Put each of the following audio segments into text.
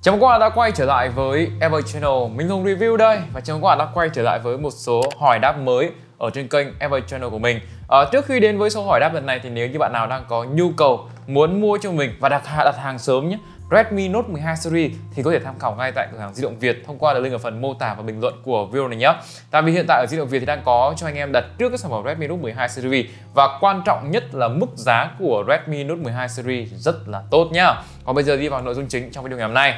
Chào mừng các bạn đã quay trở lại với Ever Channel. Mình Hùng review đây và chào mừng các bạn đã quay trở lại với một số hỏi đáp mới ở trên kênh Ever Channel của mình. Trước khi đến với số hỏi đáp lần này thì nếu như bạn nào đang có nhu cầu muốn mua cho mình và đặt hàng sớm nhé, Redmi Note 12 series thì có thể tham khảo ngay tại cửa hàng Di động Việt thông qua link ở phần mô tả và bình luận của video này nhé. Tại vì hiện tại ở Di động Việt thì đang có cho anh em đặt trước các sản phẩm Redmi Note 12 series và quan trọng nhất là mức giá của Redmi Note 12 series rất là tốt nhá. Còn bây giờ đi vào nội dung chính trong video ngày hôm nay.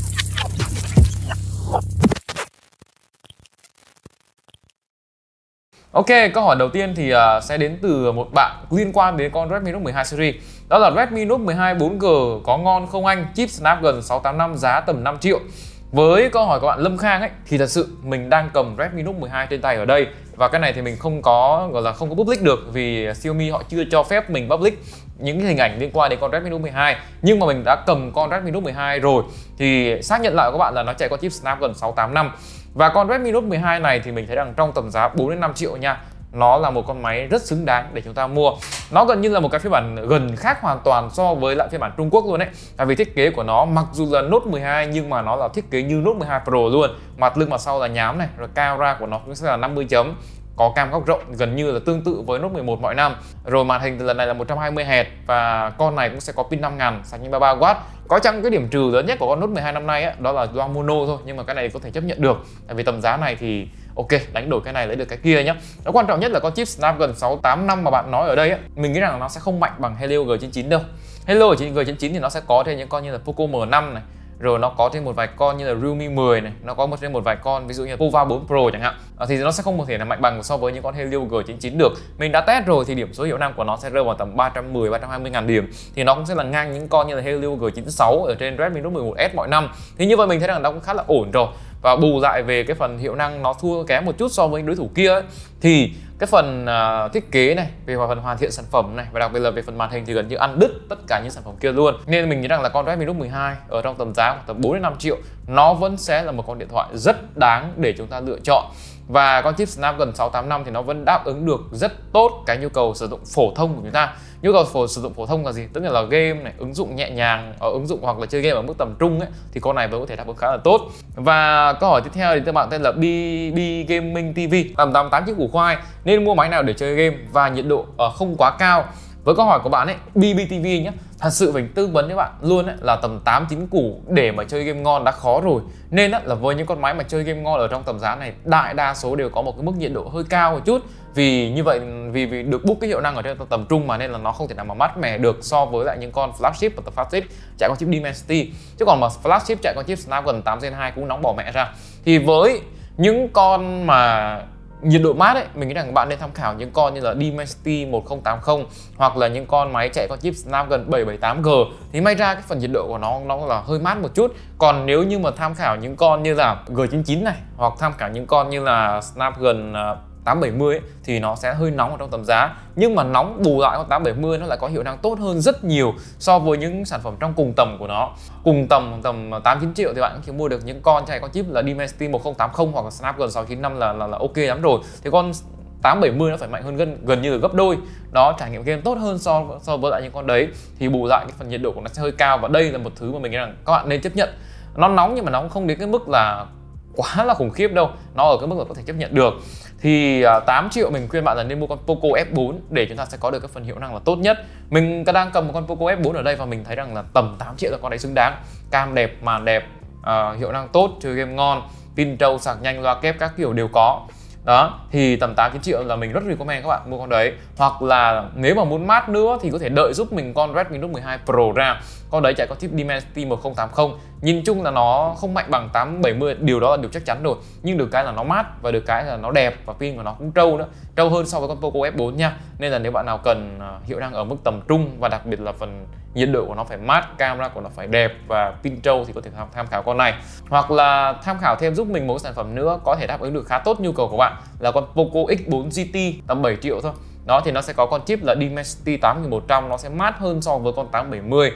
Ok, câu hỏi đầu tiên thì sẽ đến từ một bạn liên quan đến con Redmi Note 12 series. Đó là Redmi Note 12 4G có ngon không anh? Chip Snapdragon 685 giá tầm 5 triệu. Với câu hỏi của bạn Lâm Khang ấy thì thật sự mình đang cầm Redmi Note 12 trên tay ở đây và cái này thì mình không có không có public được vì Xiaomi họ chưa cho phép mình public những cái hình ảnh liên quan đến con Redmi Note 12. Nhưng mà mình đã cầm con Redmi Note 12 rồi thì xác nhận lại các bạn là nó chạy con chip Snapdragon 685. Và con Redmi Note 12 này thì mình thấy rằng trong tầm giá 4 đến 5 triệu nha, nó là một con máy rất xứng đáng để chúng ta mua. Nó gần như là một cái phiên bản gần khác hoàn toàn so với lại phiên bản Trung Quốc luôn đấy. Tại vì thiết kế của nó mặc dù là Note 12 nhưng mà nó là thiết kế như Note 12 Pro luôn. Mặt lưng mặt sau là nhám này, rồi camera của nó cũng sẽ là 50 chấm. Có cam góc rộng gần như là tương tự với Note 11 mọi năm. Rồi màn hình lần này là 120 Hz và con này cũng sẽ có pin 5000 sạc nhanh 33W. Có chăng cái điểm trừ lớn nhất của con Note 12 năm nay ấy, đó là loa mono thôi, nhưng mà cái này có thể chấp nhận được. Tại vì tầm giá này thì ok, đánh đổi cái này lấy được cái kia nhé. Nó quan trọng nhất là con chip Snapdragon 685 mà bạn nói ở đây ấy, mình nghĩ rằng nó sẽ không mạnh bằng Helio G99 đâu. Helio G99 thì nó sẽ có thêm những con như là Poco M5 này, rồi nó có thêm một vài con như là Realme 10 này, nó có thêm một vài con ví dụ như là Pova 4 Pro chẳng hạn, thì nó sẽ không thể là mạnh bằng so với những con Helio G99 được. Mình đã test rồi thì điểm số hiệu năng của nó sẽ rơi vào tầm 310-320 ngàn điểm, thì nó cũng sẽ là ngang những con như là Helio G96 ở trên Redmi Note 11S mọi năm. Thì như vậy mình thấy rằng nó cũng khá là ổn rồi. Và bù lại về cái phần hiệu năng nó thua kém một chút so với đối thủ kia ấy, thì cái phần thiết kế này, về phần hoàn thiện sản phẩm này và đặc biệt là về phần màn hình thì gần như ăn đứt tất cả những sản phẩm kia luôn. Nên mình nghĩ rằng là con Redmi Note 12 ở trong tầm giá tầm 4 đến 5 triệu nó vẫn sẽ là một con điện thoại rất đáng để chúng ta lựa chọn. Và con chip Snapdragon 685 thì nó vẫn đáp ứng được rất tốt cái nhu cầu sử dụng phổ thông của chúng ta. Nhu cầu sử dụng phổ thông là gì? Tức là game này, ứng dụng nhẹ nhàng, ứng dụng hoặc là chơi game ở mức tầm trung ấy, thì con này vẫn có thể đáp ứng khá là tốt. Và câu hỏi tiếp theo thì các bạn tên là BB Gaming TV, tầm 8 chiếc củ khoai, nên mua máy nào để chơi game và nhiệt độ không quá cao? Với câu hỏi của bạn ấy, BBTV nhé, thật sự mình tư vấn với bạn luôn ấy, là tầm 8-9 củ để mà chơi game ngon đã khó rồi. Nên là với những con máy mà chơi game ngon ở trong tầm giá này, đại đa số đều có một cái mức nhiệt độ hơi cao một chút. Vì như vậy, vì được boost cái hiệu năng ở trên tầm trung mà nên là nó không thể nào mà mát mẻ được so với lại những con flagship và flagship chạy con chip Dimensity. Chứ còn mà flagship chạy con chip Snapdragon 8 Gen 2 cũng nóng bỏ mẹ ra. Thì với những con mà nhiệt độ mát ấy, mình nghĩ rằng bạn nên tham khảo những con như là Dimensity 1080 hoặc là những con máy chạy con chip Snapdragon 778G thì may ra cái phần nhiệt độ của nó là hơi mát một chút. Còn nếu như mà tham khảo những con như là G99 này hoặc tham khảo những con như là Snapdragon 870 ấy, thì nó sẽ hơi nóng ở trong tầm giá. Nhưng mà nóng bù lại con 870 nó lại có hiệu năng tốt hơn rất nhiều so với những sản phẩm trong cùng tầm của nó. Cùng tầm 8-9 triệu thì bạn cũng chỉ mua được những con chạy con chip là Dimensity 1080 hoặc là Snapdragon 695 là ok lắm rồi. Thì con 870 nó phải mạnh hơn gần như là gấp đôi. Nó trải nghiệm game tốt hơn so với lại những con đấy. Thì bù lại cái phần nhiệt độ của nó sẽ hơi cao và đây là một thứ mà mình nghĩ rằng các bạn nên chấp nhận. Nó nóng nhưng mà nó không đến cái mức là quá là khủng khiếp đâu, nó ở cái mức là có thể chấp nhận được. Thì 8 triệu mình khuyên bạn là nên mua con Poco F4 để chúng ta sẽ có được cái phần hiệu năng là tốt nhất. Mình đang cầm một con Poco F4 ở đây và mình thấy rằng là tầm 8 triệu là con đấy xứng đáng. Cam đẹp, màn đẹp, hiệu năng tốt, chơi game ngon, pin trâu, sạc nhanh, loa kép các kiểu đều có. Đó, thì tầm 8-9 triệu là mình rất recommend các bạn mua con đấy. Hoặc là nếu mà muốn mát nữa thì có thể đợi giúp mình con Redmi Note 12 Pro ra. Con đấy chạy có chip Dimensity 1080. Nhìn chung là nó không mạnh bằng 870, điều đó là điều chắc chắn rồi. Nhưng được cái là nó mát và được cái là nó đẹp và pin của nó cũng trâu nữa. Trâu hơn so với con Poco F4 nha. Nên là nếu bạn nào cần hiệu năng ở mức tầm trung và đặc biệt là phần nhiệt độ của nó phải mát, camera của nó phải đẹp và pin trâu thì có thể tham khảo con này. Hoặc là tham khảo thêm giúp mình một sản phẩm nữa có thể đáp ứng được khá tốt nhu cầu của bạn là con Poco X4 GT tầm 7 triệu thôi. Đó thì nó sẽ có con chip là Dimensity 8100, nó sẽ mát hơn so với con 870.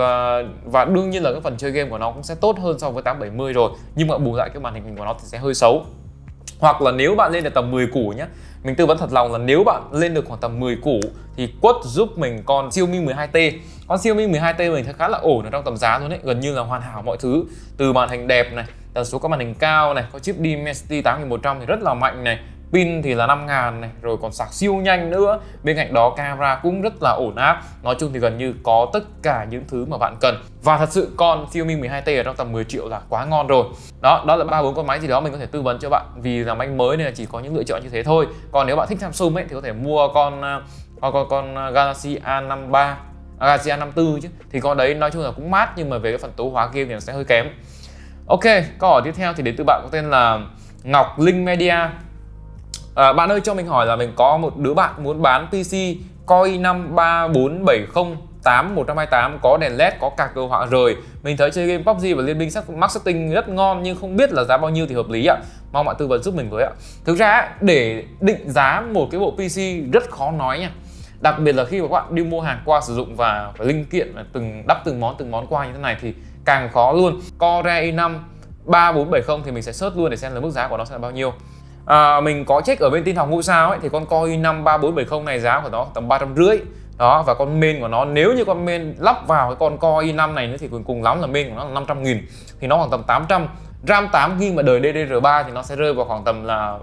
Và đương nhiên là cái phần chơi game của nó cũng sẽ tốt hơn so với 870 rồi. Nhưng mà bù lại cái màn hình của nó thì sẽ hơi xấu. Hoặc là nếu bạn lên được tầm 10 củ nhé, mình tư vấn thật lòng là nếu bạn lên được khoảng tầm 10 củ thì quất giúp mình con Xiaomi 12T. Con Xiaomi 12T mình thấy khá là ổn ở trong tầm giá luôn đấy, gần như là hoàn hảo mọi thứ, từ màn hình đẹp này, tần số các màn hình cao này, có chip Dimensity 8100 thì rất là mạnh này, pin thì là 5000 này, rồi còn sạc siêu nhanh nữa. Bên cạnh đó camera cũng rất là ổn áp. Nói chung thì gần như có tất cả những thứ mà bạn cần. Và thật sự con Xiaomi 12T ở trong tầm 10 triệu là quá ngon rồi. Đó là 3-4 con máy gì đó mình có thể tư vấn cho bạn, vì là máy mới nên là chỉ có những lựa chọn như thế thôi. Còn nếu bạn thích Samsung ấy thì có thể mua con Galaxy A53, Galaxy A54 chứ. Thì con đấy nói chung là cũng mát, nhưng mà về cái phần tấu hóa game thì nó sẽ hơi kém. Ok, câu hỏi tiếp theo thì đến từ bạn có tên là Ngọc Linh Media. Bạn ơi, cho mình hỏi là mình có một đứa bạn muốn bán PC Core i5 3470-8128 có đèn LED, có card đồ họa rời. Mình thấy chơi game PUBG và Liên Minh Max Setting rất ngon, nhưng không biết là giá bao nhiêu thì hợp lý ạ. Mong bạn tư vấn giúp mình với ạ. Thực ra để định giá một cái bộ PC rất khó nói nha. Đặc biệt là khi mà các bạn đi mua hàng qua sử dụng và linh kiện đắp từng món qua như thế này thì càng khó luôn. Core i5 3470 thì mình sẽ search luôn để xem là mức giá của nó sẽ là bao nhiêu. Mình có check ở bên tin học ngôi sao ấy, thì con Core i5 3470 này giá của nó tầm 350. Đó, và con main của nó, nếu như con main lắp vào cái con Core i5 này nữa thì cùng lắm là main của nó là 500.000, thì nó khoảng tầm 800. RAM 8GB mà đời DDR3 thì nó sẽ rơi vào khoảng tầm là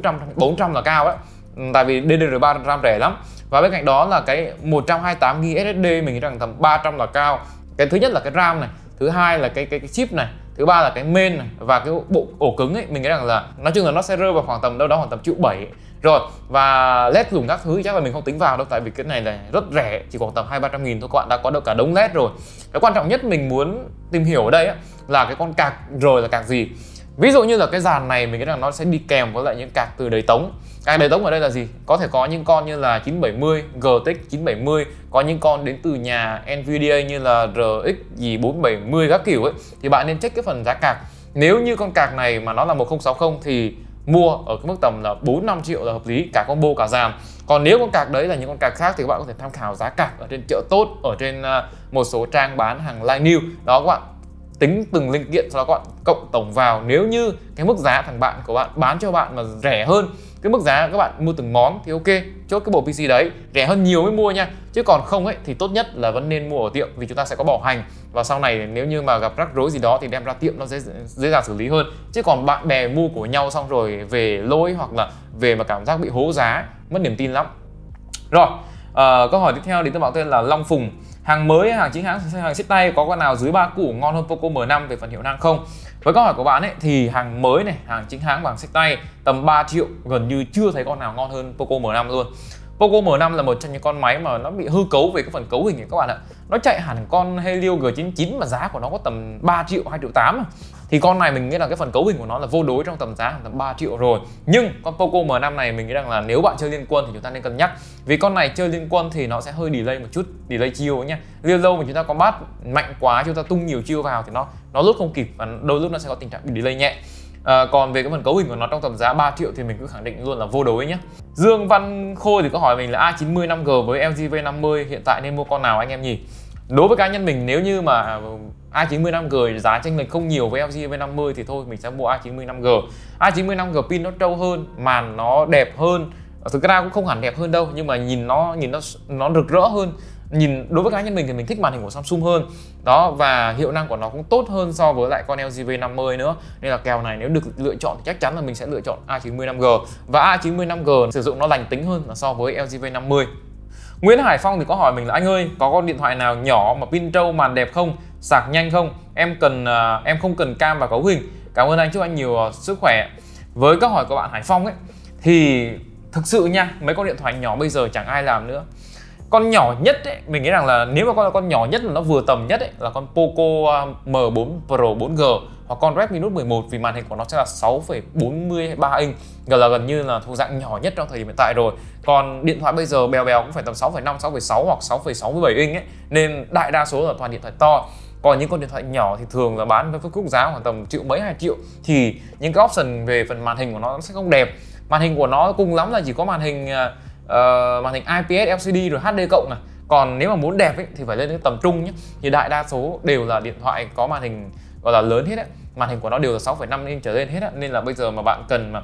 400 là cao đấy. Tại vì DDR3 RAM rẻ lắm. Và bên cạnh đó là cái 128GB SSD mình nghĩ rằng tầm 300 là cao. Cái thứ nhất là cái RAM này, thứ hai là cái chip này, thứ ba là cái main này, và cái bộ ổ cứng ấy mình nghĩ rằng là nói chung là nó sẽ rơi vào khoảng tầm đâu đó khoảng tầm 1.7 triệu. Rồi, và LED dùng các thứ chắc là mình không tính vào đâu, tại vì cái này là rất rẻ, chỉ khoảng tầm 200-300 nghìn thôi, các bạn đã có được cả đống LED rồi. Cái quan trọng nhất mình muốn tìm hiểu ở đây á, là cái con card rồi là card gì. Ví dụ như là cái dàn này mình nghĩ rằng nó sẽ đi kèm với lại những card từ đầy tống. Card đầy tống ở đây là gì? Có thể có những con như là 970, GTX 970, có những con đến từ nhà Nvidia như là RX gì 470 các kiểu ấy, thì bạn nên check cái phần giá card. Nếu như con card này mà nó là 1060 thì mua ở cái mức tầm là 4-5 triệu là hợp lý, cả combo cả dàn. Còn nếu con card đấy là những con card khác thì các bạn có thể tham khảo giá card ở trên chợ tốt, ở trên một số trang bán hàng live new. Đó, các bạn tính từng linh kiện, sau đó các bạn cộng tổng vào. Nếu như cái mức giá thằng bạn của bạn bán cho bạn mà rẻ hơn cái mức giá các bạn mua từng món thì ok, chốt cái bộ PC đấy, rẻ hơn nhiều mới mua nha. Chứ còn không ấy thì tốt nhất là vẫn nên mua ở tiệm, vì chúng ta sẽ có bảo hành, và sau này nếu như mà gặp rắc rối gì đó thì đem ra tiệm nó dễ dàng xử lý hơn. Chứ còn bạn bè mua của nhau xong rồi về lỗi, hoặc là về mà cảm giác bị hố giá, mất niềm tin lắm. Rồi, câu hỏi tiếp theo đến từ bạn tên là Long Phùng. Hàng mới, hàng chính hãng, hàng xách tay có con nào dưới 3 củ ngon hơn Poco M5 về phần hiệu năng không? Với câu hỏi của bạn ấy thì hàng mới này, hàng chính hãng bằng xách tay tầm 3 triệu gần như chưa thấy con nào ngon hơn Poco M5 luôn. Poco M5 là một trong những con máy mà nó bị hư cấu về cái phần cấu hình ấy các bạn ạ. Nó chạy hẳn con Helio G99 mà giá của nó có tầm 3 triệu, 2 triệu 8. Thì con này mình nghĩ là cái phần cấu hình của nó là vô đối trong tầm giá tầm 3 triệu rồi. Nhưng con Poco M5 này mình nghĩ rằng là nếu bạn chơi liên quân thì chúng ta nên cân nhắc. Vì con này chơi liên quân thì nó sẽ hơi delay một chút, delay chiêu nhá. Liên lâu mà chúng ta có bắt mạnh quá, chúng ta tung nhiều chiêu vào thì nó lút không kịp, và đôi lúc nó sẽ có tình trạng bị delay nhẹ. Còn về cái phần cấu hình của nó trong tầm giá 3 triệu thì mình cứ khẳng định luôn là vô đối nhé. Dương Văn Khôi thì có hỏi mình là A90 5G với LG V50 hiện tại nên mua con nào anh em nhỉ? Đối với cá nhân mình, nếu như mà A90 5G giá chênh lệch không nhiều với LG V50 thì thôi mình sẽ mua A90 5G. A90 5G pin nó trâu hơn, màn nó đẹp hơn. Thực ra cũng không hẳn đẹp hơn đâu, nhưng mà nhìn nó rực rỡ hơn. Đối với cá nhân mình thì mình thích màn hình của Samsung hơn. Đó, và hiệu năng của nó cũng tốt hơn so với lại con LG V50 nữa. Nên là kèo này nếu được lựa chọn thì chắc chắn là mình sẽ lựa chọn A90 5G. Và A90 5G sử dụng nó lành tính hơn là so với LG V50. Nguyễn Hải Phong thì có hỏi mình là anh ơi, có con điện thoại nào nhỏ mà pin trâu, màn đẹp không, sạc nhanh không? Em không cần cam và cấu hình. Cảm ơn anh, chúc anh nhiều sức khỏe. Với câu hỏi của bạn Hải Phong ấy thì thực sự nha, mấy con điện thoại nhỏ bây giờ chẳng ai làm nữa. Con nhỏ nhất ấy, mình nghĩ rằng là nếu mà con nhỏ nhất là nó vừa tầm nhất ấy, là con Poco M4 Pro 4G hoặc con Redmi Note 11, vì màn hình của nó sẽ là 6,43 inch, là gần như là thuộc dạng nhỏ nhất trong thời điểm hiện tại rồi. Còn điện thoại bây giờ bèo cũng phải tầm 6,5, 6,6 hoặc 6,67 inch ấy, nên đại đa số là toàn điện thoại to. Còn những con điện thoại nhỏ thì thường là bán với phân khúc giá khoảng tầm triệu mấy 2 triệu, thì những cái option về phần màn hình của nó sẽ không đẹp. Màn hình của nó cùng lắm là chỉ có màn hình IPS LCD rồi HD cộng này. Còn nếu mà muốn đẹp ấy, thì phải lên đến tầm trung nhé. Thì đại đa số đều là điện thoại có màn hình gọi là lớn hết á, màn hình của nó đều là 6,5 inch trở lên hết á. Nên là bây giờ mà bạn cần mà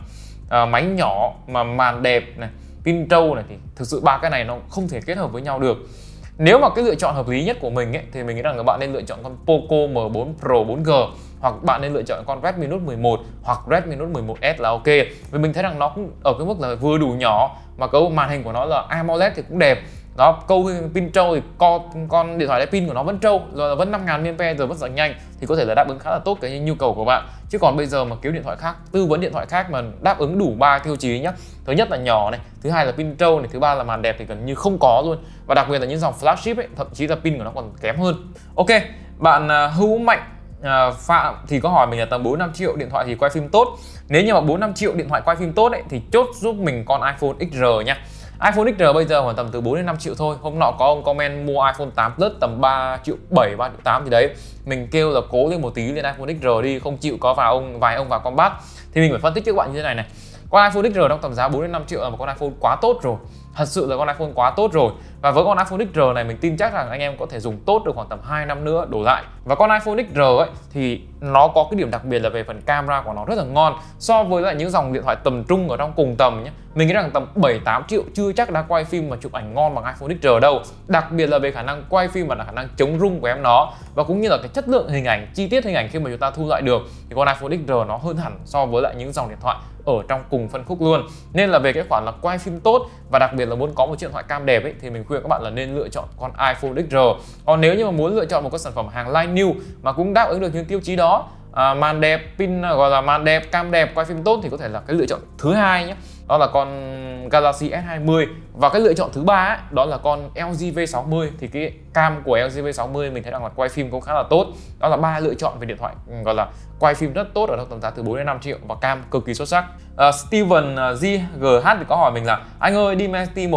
máy nhỏ mà màn đẹp này, pin trâu này, thì thực sự ba cái này nó không thể kết hợp với nhau được. Nếu mà cái lựa chọn hợp lý nhất của mình ấy, thì mình nghĩ rằng các bạn nên lựa chọn con Poco M4 Pro 4G, hoặc bạn nên lựa chọn con Redmi Note 11 hoặc Redmi Note 11S là ok. Vì mình thấy rằng nó cũng ở cái mức là vừa đủ nhỏ, mà cấu màn hình của nó là AMOLED thì cũng đẹp. Đó, câu pin trâu thì con điện thoại đấy pin của nó vẫn trâu, rồi là vẫn 5000 mAh, rồi vẫn rất nhanh, thì có thể là đáp ứng khá là tốt cái nhu cầu của bạn. Chứ còn bây giờ mà kiếm điện thoại khác, tư vấn điện thoại khác mà đáp ứng đủ 3 tiêu chí nhá. Thứ nhất là nhỏ này, thứ hai là pin trâu này, thứ ba là màn đẹp thì gần như không có luôn. Và đặc biệt là những dòng flagship ấy, thậm chí là pin của nó còn kém hơn. Ok, bạn Hữu Mạnh Phạm thì có hỏi mình là tầm 4-5 triệu điện thoại thì quay phim tốt. Nếu như mà 4-5 triệu điện thoại quay phim tốt ấy, thì chốt giúp mình con iPhone XR nha. iPhone XR bây giờ khoảng tầm từ 4 đến 5 triệu thôi. Hôm nọ có ông comment mua iPhone 8 Plus tầm 3 triệu 7, 3 triệu 8 thì đấy. Mình kêu là cố lên một tí lên iPhone XR đi, không chịu có vài ông vào combat. Thì mình phải phân tích cho các bạn như thế này này. Con iPhone XR trong tầm giá 4 đến 5 triệu là một con iPhone quá tốt rồi. Thật sự là con iPhone quá tốt rồi. Và với con iPhone XR này mình tin chắc rằng anh em có thể dùng tốt được khoảng tầm 2 năm nữa đổ lại. Và con iPhone XR ấy thì nó có cái điểm đặc biệt là về phần camera của nó rất là ngon so với lại những dòng điện thoại tầm trung ở trong cùng tầm nhé. Mình nghĩ rằng tầm 7-8 triệu chưa chắc đã quay phim mà chụp ảnh ngon bằng iPhone XR đâu. Đặc biệt là về khả năng quay phim và là khả năng chống rung của em nó, và cũng như là cái chất lượng hình ảnh, chi tiết hình ảnh khi mà chúng ta thu lại được, thì con iPhone XR nó hơn hẳn so với lại những dòng điện thoại ở trong cùng phân khúc luôn. Nên là về cái khoản là quay phim tốt và đặc biệt là muốn có một chiếc điện thoại cam đẹp ấy, thì mình khuyên các bạn là nên lựa chọn con iPhone XR. Còn nếu như mà muốn lựa chọn một cái sản phẩm hàng line new mà cũng đáp ứng được những tiêu chí đó, màn đẹp, pin gọi là màn đẹp, cam đẹp, quay phim tốt, thì có thể là cái lựa chọn thứ hai nhé, đó là con Galaxy S20. Và cái lựa chọn thứ ba ấy, đó là con LG V60. Thì cái cam của LG V60 mình thấy rằng là quay phim cũng khá là tốt. Đó là ba lựa chọn về điện thoại gọi là quay phim rất tốt ở trong tầm giá từ 4 đến 5 triệu và cam cực kỳ xuất sắc. Steven GH thì có hỏi mình là anh ơi, Dimensity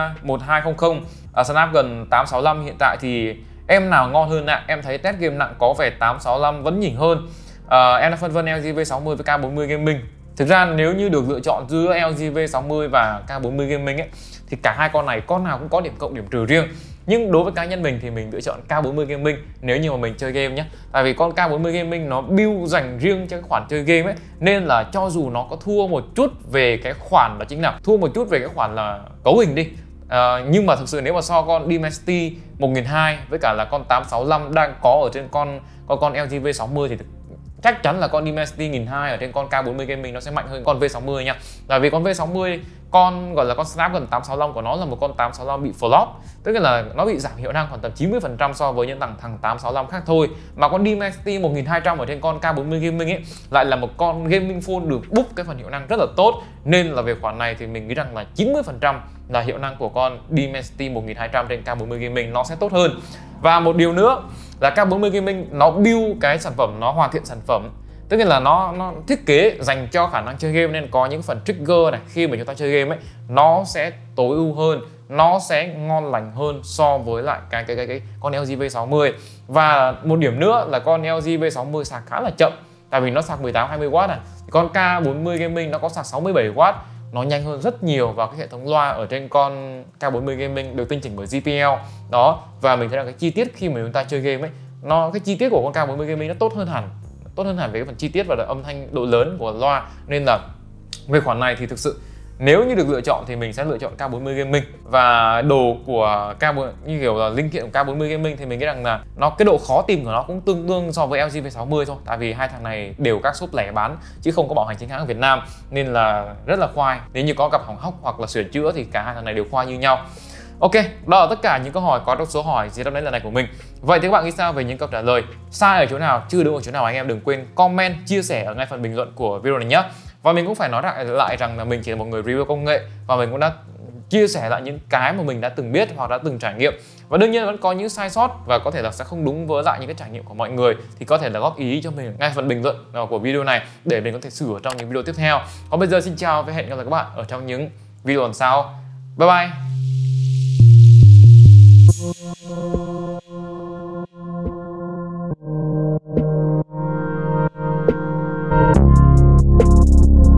1200 Snapdragon 865 hiện tại thì em nào ngon hơn ạ? Em thấy test game nặng có vẻ 865 vẫn nhỉnh hơn. Em đang phân vân LG V60 với K40 Gaming. Thực ra nếu như được lựa chọn giữa LG V60 và K40 Gaming ấy, thì cả hai con này con nào cũng có điểm cộng điểm trừ riêng. Nhưng đối với cá nhân mình thì mình lựa chọn K40 Gaming nếu như mà mình chơi game nhé. Tại vì con K40 Gaming nó build dành riêng cho cái khoản chơi game ấy, nên là cho dù nó có thua một chút về cái khoản, đó chính là thua một chút về cái khoản là cấu hình đi, nhưng mà thực sự nếu mà so con Dimensity 1200 với cả là con 865 đang có ở trên con LG V60 thì chắc chắn là con Dimensity 1200 ở trên con K40 Gaming nó sẽ mạnh hơn con V60 nha. Tại vì con V60, con gọi là con Snapdragon 865 của nó là một con 865 bị flop, tức là nó bị giảm hiệu năng khoảng tầm 90% so với những thằng 865 khác thôi. Mà con Dimensity 1200 ở trên con K40 Gaming ấy lại là một con gaming phone được boost cái phần hiệu năng rất là tốt, nên là về khoản này thì mình nghĩ rằng là 90% là hiệu năng của con Dimensity 1200 trên K40 Gaming nó sẽ tốt hơn. Và một điều nữa là K40 Gaming nó build cái sản phẩm, nó hoàn thiện sản phẩm, tức là nó thiết kế dành cho khả năng chơi game, nên có những phần trigger này khi mà chúng ta chơi game ấy nó sẽ tối ưu hơn, nó sẽ ngon lành hơn so với lại cái con LG V60. Và một điểm nữa là con LG V60 sạc khá là chậm, tại vì nó sạc 18-20W này. Con K40 Gaming nó có sạc 67W, nó nhanh hơn rất nhiều. Và cái hệ thống loa ở trên con K40 Gaming được tinh chỉnh bởi JBL đó, và mình thấy là cái chi tiết khi mà chúng ta chơi game ấy, cái chi tiết của con K40 Gaming nó tốt hơn hẳn về cái phần chi tiết và âm thanh, độ lớn của loa. Nên là về khoản này thì thực sự nếu như được lựa chọn thì mình sẽ lựa chọn K40 Gaming. Và đồ của K40 như kiểu là linh kiện của K40 Gaming thì mình nghĩ rằng là cái độ khó tìm của nó cũng tương đương so với LG V60 thôi, tại vì hai thằng này đều các shop lẻ bán chứ không có bảo hành chính hãng ở Việt Nam, nên là rất là khoai. Nếu như có gặp hỏng hóc hoặc là sửa chữa thì cả hai thằng này đều khoai như nhau. Ok, đó là tất cả những câu hỏi có trong số hỏi dưới đáp đấy lần này của mình. Vậy thì các bạn nghĩ sao về những câu trả lời? Sai ở chỗ nào, chưa đúng ở chỗ nào, anh em đừng quên comment, chia sẻ ở ngay phần bình luận của video này nhé. Và mình cũng phải nói lại rằng là mình chỉ là một người review công nghệ, và mình cũng đã chia sẻ lại những cái mà mình đã từng biết hoặc đã từng trải nghiệm. Và đương nhiên vẫn có những sai sót và có thể là sẽ không đúng với lại những cái trải nghiệm của mọi người, thì có thể là góp ý cho mình ngay phần bình luận của video này để mình có thể sửa trong những video tiếp theo. Còn bây giờ xin chào và hẹn gặp lại các bạn ở trong những video lần sau. Bye bye.